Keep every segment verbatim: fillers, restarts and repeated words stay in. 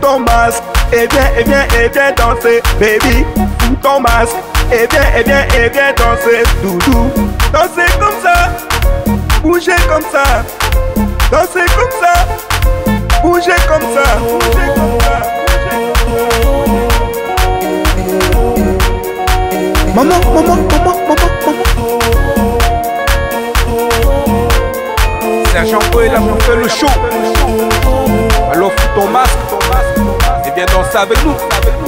ton masque et viens, et viens, et viens danser, baby. Fous ton masque et viens, et viens, et viens danser, doudou. Danser comme ça, bouger comme ça, danser comme ça, bouger comme ça, bouger comme ça. Maman, maman, maman, maman, maman. Sergent O est là pour faire le show. Alors fous ton masque et viens danser avec nous.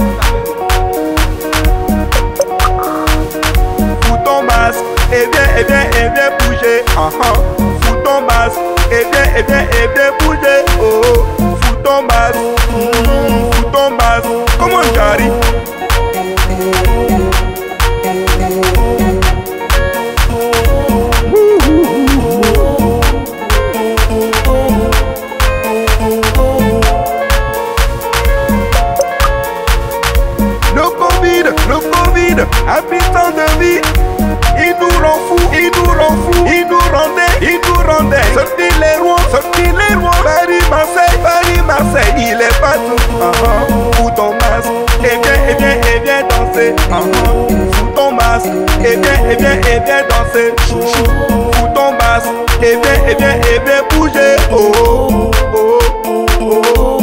Fous ton masque et viens, et viens, et viens bouger. Uh -huh. Fous ton masque et viens, et viens, et viens bouger. Oh, oh. Fous ton masque, mmh. Fous ton masque. Comment j'arrive? Le Covid, habitant de vie, il nous rend fous, il nous rend fous, il nous rendait, il nous rendait. Sorti les rois, sorti les rois, Paris, Marseille, Paris, Marseille, il est partout. Uh-huh. Fous ton masque, et viens, et viens, et viens danser. Uh-huh. Fous ton masque, et viens, et viens, et viens danser. Chouchou. Fous ton masque, et viens, et viens, et viens bouger. Oh, oh, oh, oh, oh.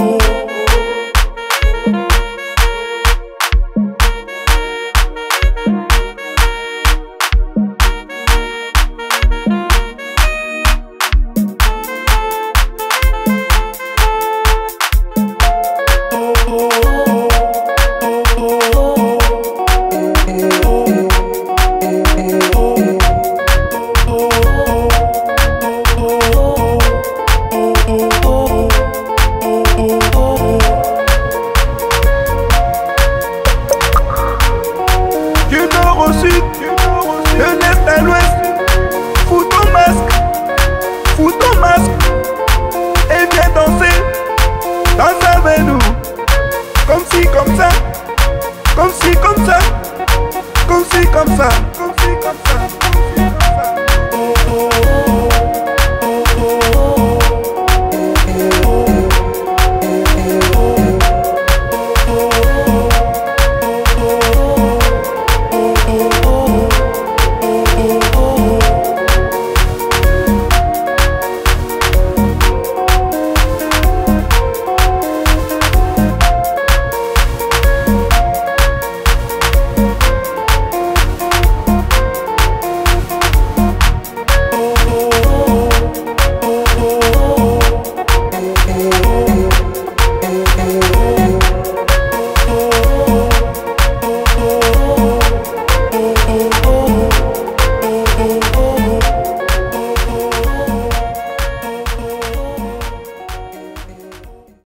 De l'est à l'ouest, fous ton masque, fous ton masque, et viens danser, danse avec nous, comme si, comme ça, comme si, comme ça, comme si, comme ça, comme si, comme ça.